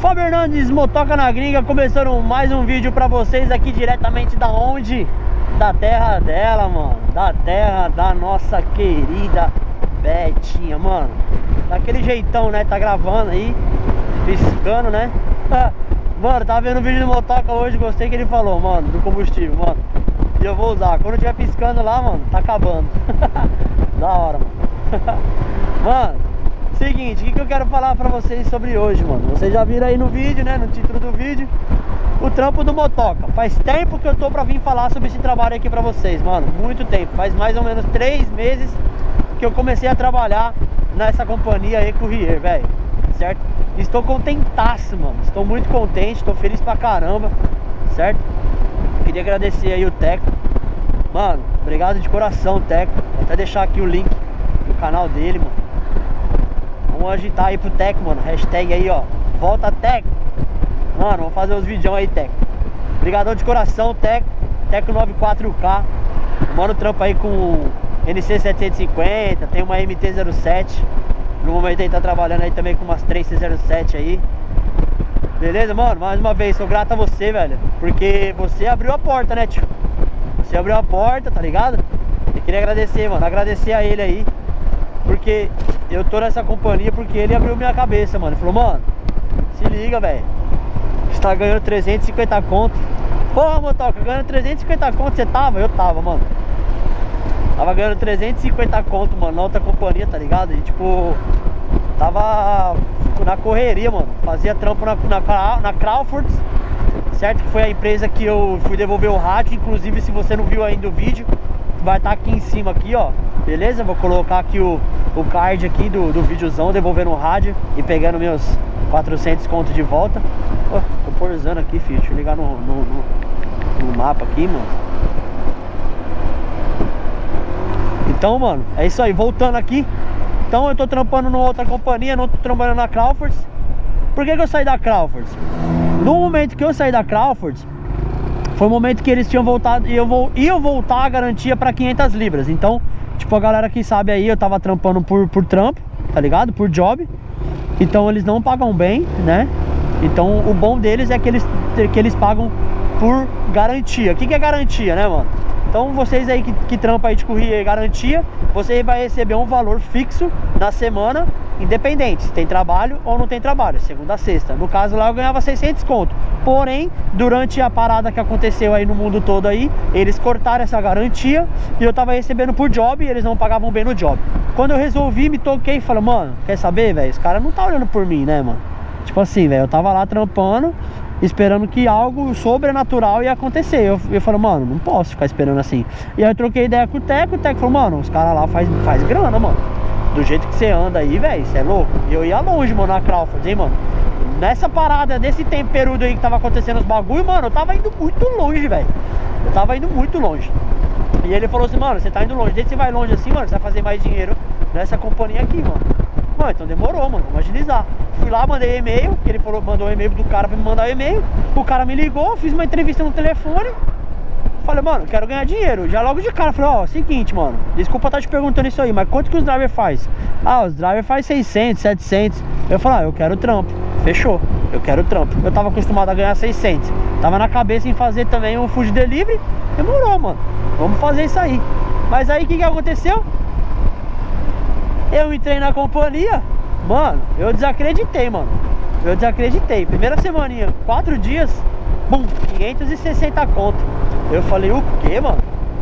Fábio Hernandes, Motoca na Gringa, começando mais um vídeo pra vocês aqui diretamente da onde? Da terra dela, mano. Da terra da nossa querida Betinha, mano. Daquele jeitão, né? Tá gravando aí, piscando, né? Mano, tava vendo o vídeo do Motoca hoje, gostei que ele falou, mano, do combustível, mano. E eu vou usar, quando eu tiver piscando lá, mano, tá acabando. Da hora, mano. Mano, seguinte, o que eu quero falar pra vocês sobre hoje, mano? Vocês já viram aí no vídeo, né? No título do vídeo, o trampo do Motoca. Faz tempo que eu tô pra vir falar sobre esse trabalho aqui pra vocês, mano. Muito tempo, faz mais ou menos 3 meses que eu comecei a trabalhar nessa companhia aí, Courier, velho. Certo? Estou contentaço, mano. Estou muito contente, estou feliz pra caramba. Certo? Queria agradecer aí o Teco. Mano, obrigado de coração, Teco. Vou até deixar aqui o link do canal dele, mano. Vamos agitar aí pro Teco, mano. Hashtag aí, ó, volta Teco. Mano, vamos fazer os vídeos aí, Teco. Obrigadão de coração, Teco. Teco 94K. Mano, trampo aí com NC 750. Tem uma MT-07. No momento ele tá trabalhando aí também com umas 3C07 aí. Beleza, mano? Mais uma vez, sou grato a você, velho. Porque você abriu a porta, né, tio? Você abriu a porta, tá ligado? Eu queria agradecer, mano. Agradecer a ele aí. Porque eu tô nessa companhia porque ele abriu minha cabeça, mano. Ele falou, mano, se liga, velho. Você tá ganhando 350 conto. Porra, Motoca, ganhando 350 conto você tava? Eu tava, mano. Tava ganhando 350 conto, mano, na outra companhia, tá ligado? E tipo, tava na correria, mano. Fazia trampo na Crawfords, certo? Que foi a empresa que eu fui devolver o rádio. Inclusive, se você não viu ainda o vídeo, vai estar aqui em cima aqui, ó. Beleza? Vou colocar aqui o card aqui do videozão, devolvendo o rádio e pegando meus 400 conto de volta. Tô porzando aqui, filho. Deixa eu ligar no mapa aqui, mano. Então, mano, é isso aí. Voltando aqui. Então eu tô trampando numa outra companhia, não tô trabalhando na Crawfords. Por que eu saí da Crawfords? No momento que eu saí da Crawfords, foi o momento que eles tinham voltado e eu voltar a garantia pra 500 libras. Então, tipo, a galera que sabe aí, eu tava trampando por trampo, tá ligado? Por job. Então eles não pagam bem, né? Então o bom deles é que eles pagam por garantia. O que é garantia, né, mano? Então vocês aí que trampam aí de Courier garantia, você vai receber um valor fixo na semana, independente se tem trabalho ou não tem trabalho, segunda a sexta. No caso lá eu ganhava 600 conto. Porém, durante a parada que aconteceu aí no mundo todo aí, eles cortaram essa garantia e eu tava recebendo por job e eles não pagavam bem no job. Quando eu resolvi, me toquei e falei, mano, quer saber, velho? Esse cara não tá olhando por mim, né, mano? Tipo assim, velho, eu tava lá trampando, esperando que algo sobrenatural ia acontecer. Eu falei, mano, não posso ficar esperando assim. E aí eu troquei ideia com o Teco falou, mano, os caras lá faz grana, mano. Do jeito que você anda aí, velho, você é louco. E eu ia longe, mano, na Crawford, hein, mano. Nessa parada, desse tempo período aí que tava acontecendo os bagulho, mano, eu tava indo muito longe, velho. Eu tava indo muito longe. E ele falou assim, mano, você tá indo longe. Desde que você vai longe assim, mano, você vai fazer mais dinheiro nessa companhia aqui, mano. Mano, então demorou, mano, vamos agilizar. Fui lá, mandei e-mail, que ele falou, mandou um e-mail do cara pra me mandar o e-mail. O cara me ligou, fiz uma entrevista no telefone. Falei, mano, quero ganhar dinheiro. Já logo de cara, falei, ó, seguinte, mano, desculpa estar te perguntando isso aí, mas quanto que os drivers faz? Ah, os drivers faz 600, 700. Eu falei, eu quero trampo. Fechou, eu quero trampo. Eu tava acostumado a ganhar 600. Tava na cabeça em fazer também um food delivery. Demorou, mano, vamos fazer isso aí. Mas aí, o que aconteceu? Eu entrei na companhia, mano, eu desacreditei, mano. Eu desacreditei. Primeira semaninha, 4 dias, bum, 560 conto. Eu falei, o que, mano?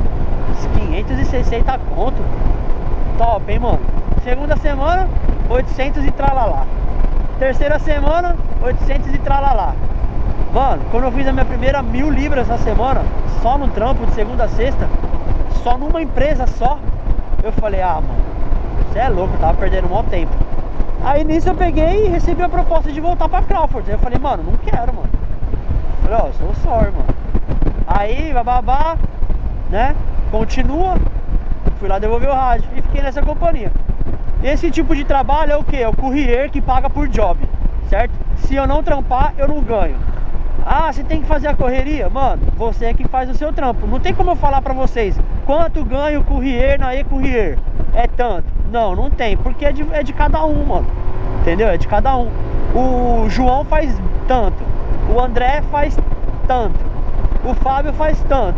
560 conto? Top, hein, mano? Segunda semana, 800 e tralalá. Terceira semana, 800 e tralalá. Mano, quando eu fiz a minha primeira 1000 libras na semana, só no trampo de segunda a sexta, só numa empresa só, eu falei, ah, mano, você é louco, eu tava perdendo um maior tempo. Aí nisso eu peguei e recebi a proposta de voltar pra Crawford. Aí eu falei, mano, não quero, mano. Eu falei, ó, sou sorry, mano. Aí, bababá, né? Continua. Fui lá devolver o rádio e fiquei nessa companhia. Esse tipo de trabalho é o que? É o Courier que paga por job, certo? Se eu não trampar, eu não ganho. Ah, você tem que fazer a correria? Mano, você é que faz o seu trampo. Não tem como eu falar pra vocês quanto ganha o Courier na e-Courier. É tanto. Não, não tem, porque é de cada um, mano. Entendeu? É de cada um. O João faz tanto. O André faz tanto. O Fábio faz tanto.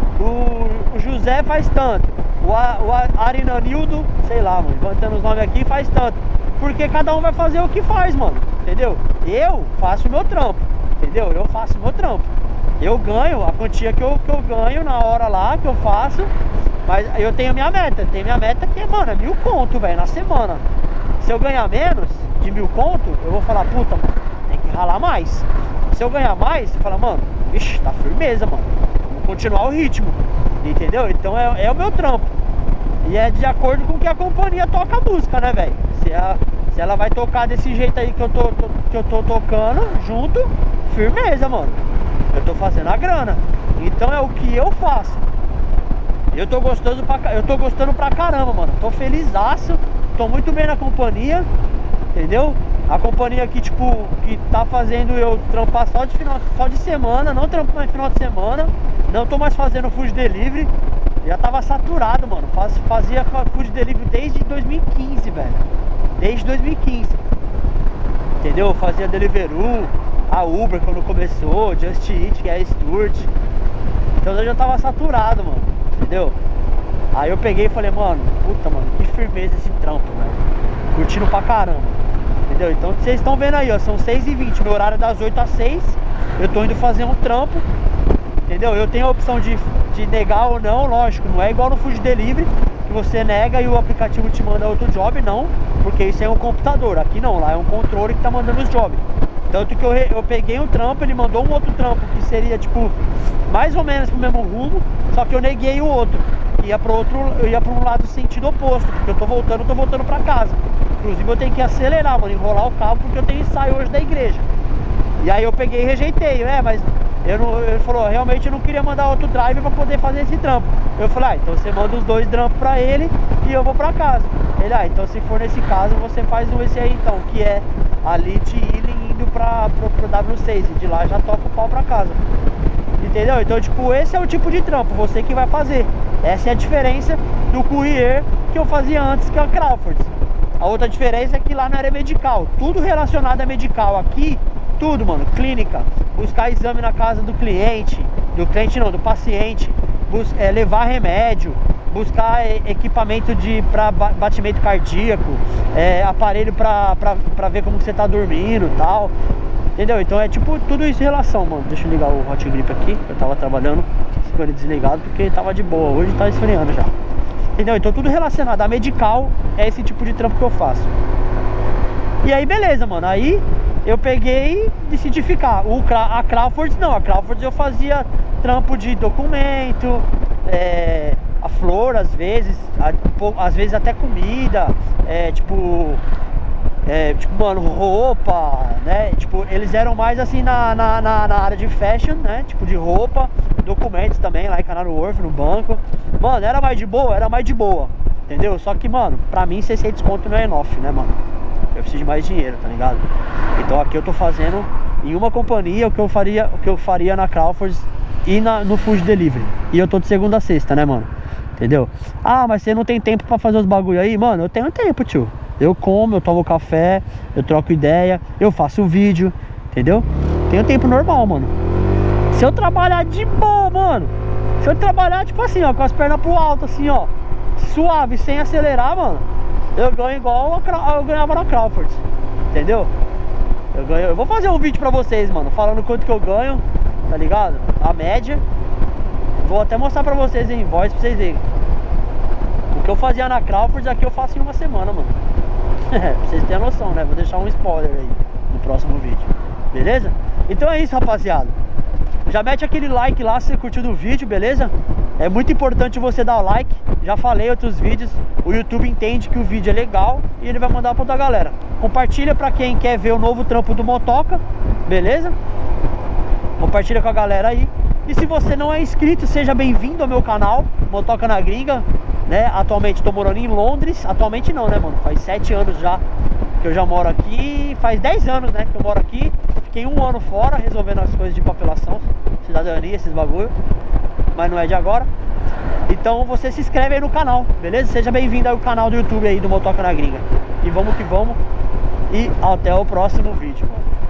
O José faz tanto. O Arinanildo, sei lá, mano, levantando os nomes aqui, faz tanto. Porque cada um vai fazer o que faz, mano. Entendeu? Eu faço o meu trampo. Entendeu? Eu faço o meu trampo. Eu ganho a quantia que eu ganho na hora lá, que eu faço. Mas eu tenho a minha meta. Tem minha meta que, mano, é 1000 conto, velho, na semana. Se eu ganhar menos de 1000 conto, eu vou falar, puta, mano, tem que ralar mais. Se eu ganhar mais, você fala, mano, ixi, tá firmeza, mano. Vamos continuar o ritmo. Entendeu? Então é o meu trampo. E é de acordo com que a companhia toca a música, né, velho? Se ela vai tocar desse jeito aí que eu tô tocando junto, firmeza, mano. Eu tô fazendo a grana. Então é o que eu faço. Eu tô gostando pra caramba, mano. Tô felizaço. Tô muito bem na companhia. Entendeu? A companhia aqui, tipo, que tá fazendo eu trampar só de semana. Não trampo mais final de semana. Não tô mais fazendo food delivery. Já tava saturado, mano. Fazia food delivery desde 2015, velho. Desde 2015. Entendeu? Fazia Deliveroo, a Uber quando começou, Just Eat, que é a Stuart. Então eu já tava saturado, mano. Entendeu? Aí eu peguei e falei, mano, puta, mano, que firmeza esse trampo, velho. Curtindo pra caramba. Entendeu? Então vocês estão vendo aí, ó, são 6h20. Meu horário é das 8 às 6. Eu tô indo fazer um trampo. Entendeu? Eu tenho a opção de negar ou não, lógico. Não é igual no food delivery, que você nega e o aplicativo te manda outro job, não. Porque isso é um computador. Aqui não, lá é um controle que tá mandando os jobs. Tanto que eu peguei um trampo, ele mandou um outro trampo que seria tipo mais ou menos pro mesmo rumo, só que eu neguei o outro. Eu ia pra um lado sentido oposto, porque eu tô voltando pra casa. Inclusive eu tenho que acelerar, mano, enrolar o carro, porque eu tenho ensaio hoje da igreja. E aí eu peguei e rejeitei, mas ele falou, realmente eu não queria mandar outro driver pra poder fazer esse trampo. Eu falei, então você manda os 2 trampos pra ele e eu vou pra casa. Ele, então se for nesse caso, você faz esse aí então, que é ali de Healing indo pro W6, e de lá já toca o pau pra casa. Entendeu? Então, tipo, esse é o tipo de trampo, você que vai fazer. Essa é a diferença do courier que eu fazia antes, que é a Crawford. A outra diferença é que lá não era medical, tudo relacionado a medical. Aqui, tudo, mano, clínica, buscar exame na casa do cliente, do paciente, levar remédio, buscar equipamento para batimento cardíaco, aparelho pra ver como que você tá dormindo e tal. Entendeu? Então é tipo tudo isso em relação, mano. Deixa eu ligar o Hot Grip aqui, eu tava trabalhando com ele desligado porque tava de boa, hoje tá esfriando já. Entendeu? Então tudo relacionado a medical é esse tipo de trampo que eu faço. E aí beleza, mano, aí eu peguei e decidi ficar. A Crawford não, a Crawford eu fazia trampo de documento, a flor às vezes até comida, tipo, mano, roupa, né? Tipo, eles eram mais assim na área de fashion, né? Tipo de roupa, documentos também, lá em Canary Wharf, no banco. Mano, era mais de boa, entendeu? Só que, mano, pra mim 600 conto não é enough, né, mano? Eu preciso de mais dinheiro, tá ligado? Então aqui eu tô fazendo em uma companhia o que eu faria na Crawford e no food delivery. E eu tô de segunda a sexta, né, mano? Entendeu? Ah, mas você não tem tempo pra fazer os bagulho aí? Mano, eu tenho tempo, tio. Eu como, eu tomo café, eu troco ideia, eu faço vídeo, entendeu? Tenho tempo normal, mano. Se eu trabalhar de boa, mano, se eu trabalhar tipo assim, ó, com as pernas pro alto, assim, ó, suave, sem acelerar, mano, eu ganho igual eu ganhava na Crawford, entendeu? Eu vou fazer um vídeo pra vocês, mano, falando quanto que eu ganho, tá ligado? A média. Vou até mostrar pra vocês em voz pra vocês verem. O que eu fazia na Crawford aqui eu faço em uma semana, mano. Pra vocês terem noção, né? Vou deixar um spoiler aí no próximo vídeo. Beleza? Então é isso, rapaziada. Já mete aquele like lá se você curtiu do vídeo, beleza? É muito importante você dar o like. Já falei em outros vídeos. O YouTube entende que o vídeo é legal e ele vai mandar pra outra galera. Compartilha pra quem quer ver o novo trampo do Motoca, beleza? Compartilha com a galera aí. E se você não é inscrito, seja bem-vindo ao meu canal Motoca na Gringa, né? Atualmente tô morando em Londres. Atualmente não, né, mano? Faz 7 anos já que eu já moro aqui. Faz 10 anos, né, que eu moro aqui. Fiquei 1 ano fora resolvendo as coisas de papelação, cidadania, esses bagulho. Mas não é de agora. Então você se inscreve aí no canal, beleza? Seja bem-vindo ao canal do YouTube aí do Motoca na Gringa. E vamos que vamos. E até o próximo vídeo, mano.